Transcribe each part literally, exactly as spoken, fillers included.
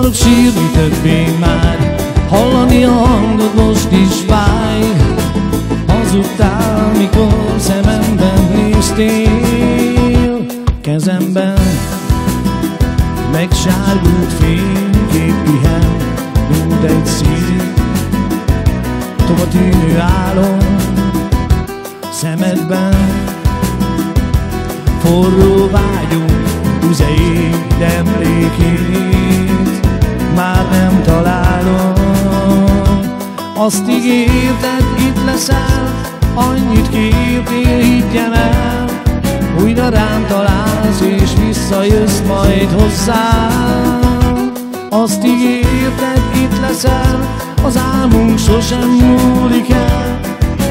akarok sírni többé már, hallani a hangod most is fáj. Hazudtál, mikor szememben néztél, kezemben megsárgult fénykép pihen, mint egy szín, tova tűnő álom szemedben. Forró vágyunk tüzeit, emlékét már nem találom. Azt ígérted, itt leszel, annyit kértél, higgyem el. Újra rám találsz és visszajössz majd hozzám. Azt ígérted, itt leszel, az álmunk sosem múlik el.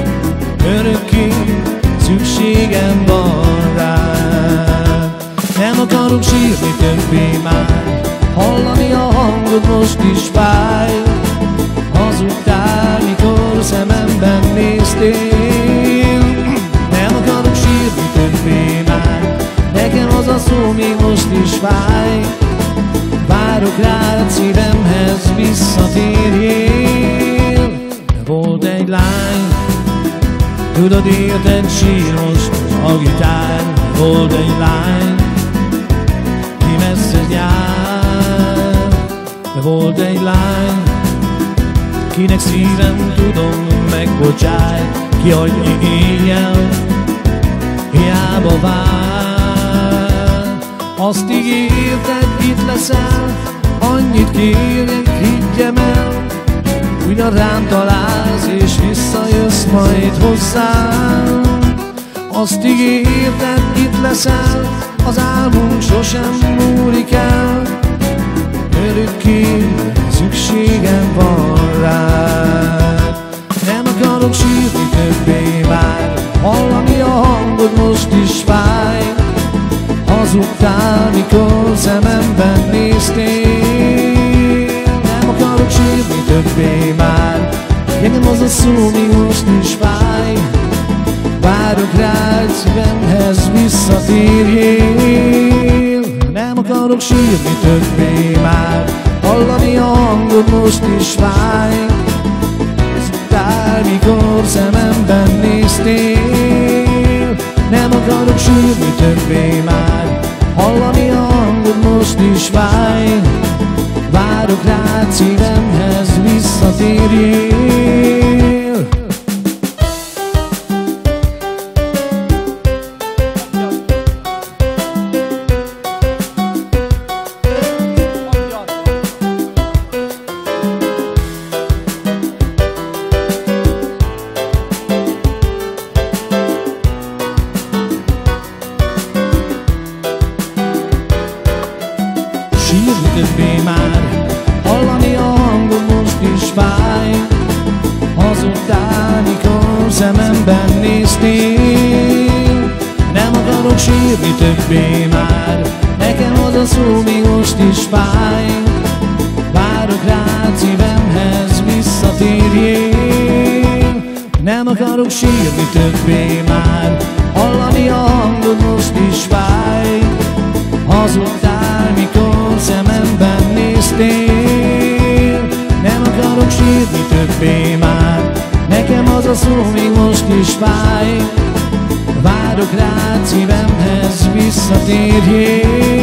Örökké szükségem van rád. Nem akarok sírni többé már, hallani a hangod most is fáj. Hazudtál, mikor szememben néztél. Nem akarok sírni többé már, nekem az a szó még most is fáj. Várok rád, szívemhez visszatérjél. Volt egy lány, tudod, érted, sír most a gitár. Volt egy lány, ki messze jár. Volt egy lány, kinek szívem, tudom, megbocsáj. Ki adja éjjel, hiába vár. Azt ígérted, itt leszel, annyit kérek, higgyem el. Újra rám találsz és visszajössz majd hozzám. Azt ígérted, itt leszel, az álmunk sosem múlik el. Örökké szükségem van rád. Nem akarok sírni többé már, hallani a hangod most is fáj. Hazudtál, mikor szememben néztél. Nem akarok sírni többé már, nekem az a szó még most is fáj. Várok rád, szívemhez visszatérjél. Nem akarok sírni többé már, hallani a hangod most is fáj. Hazudtál, mikor szememben néztél. Nem akarok sírni többé már, hallani a hangod most is fáj. Várok rád, szívemhez visszatérjél. Sírni többé már, nekem az a szó még most is fáj. Várok rád, szívemhez visszatérjél. Nem akarok sírni többé már, hallani a hangod most is fáj. Hazudtál, mikor szememben néztél. Nem akarok sírni többé már, nekem az a szó még most is fáj. Várok rád, szívemhez visszatérjél.